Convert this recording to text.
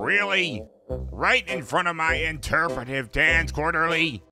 Really? Right in front of my interpretive dance quarterly?